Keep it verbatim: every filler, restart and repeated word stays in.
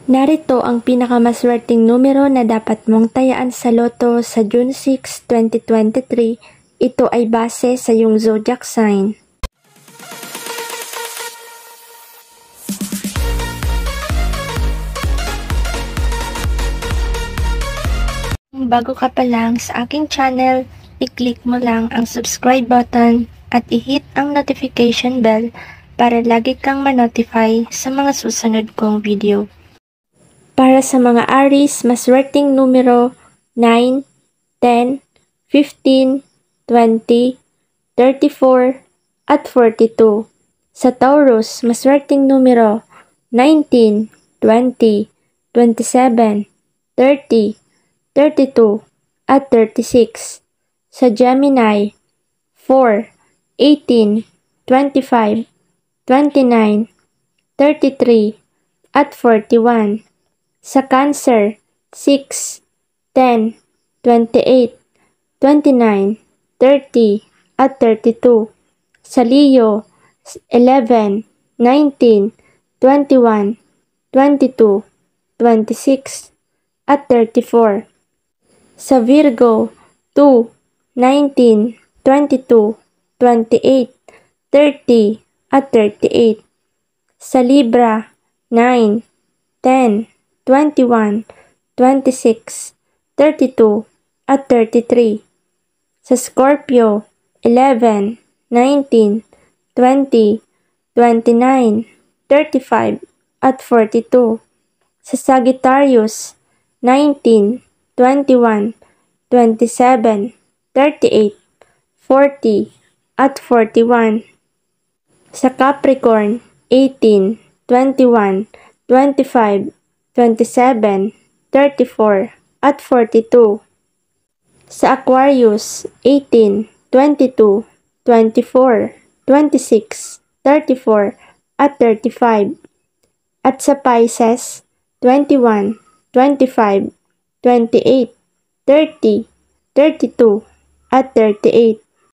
Narito ang pinakamaswerteng numero na dapat mong tayaan sa Lotto sa June six, twenty twenty-three. Ito ay base sa iyong zodiac sign. Bago ka pa lang sa aking channel, i-click mo lang ang subscribe button at i-hit ang notification bell para lagi kang ma-notify sa mga susunod kong video. Para sa mga Aries, maswerteng numero nine, ten, fifteen, twenty, thirty-four, at forty-two. Sa Taurus, maswerteng numero nineteen, twenty, twenty-seven, thirty, thirty-two, at thirty-six. Sa Gemini, four, eighteen, twenty-five, twenty-nine, thirty-three, at forty-one. Sa Cancer, six, ten, twenty-eight, twenty-nine, thirty, at thirty-two. Sa Leo, eleven, nineteen, twenty-one, twenty-two, twenty-six, at thirty-four. Sa Virgo, two, nineteen, twenty-two, twenty-eight, thirty, at thirty-eight. Sa Libra, nine, ten, twenty-one, twenty-six, thirty-two, at thirty-three. Sa Scorpio, eleven, nineteen, twenty, twenty-nine, thirty-five, at forty-two. Sa Sagittarius, nineteen, twenty-one, twenty-seven, thirty-eight, forty, at forty-one. Sa Capricorn, eighteen, twenty-one, twenty-five, twenty-seven, thirty-four, at forty-two. Sa Aquarius, eighteen, twenty-two, twenty-four, twenty-six, thirty-four, at thirty-five. At sa Pisces, twenty-one, twenty-five, twenty-eight, thirty, thirty-two, at thirty-eight.